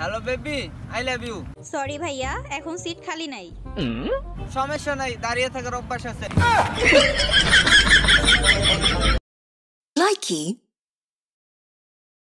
Hello baby, I love you. Sorry ভাইয়া, এখন seat খালি নাই। সমস্যা নাই, দাঁড়িয়ে থাকার অভ্যাস আছে। Likey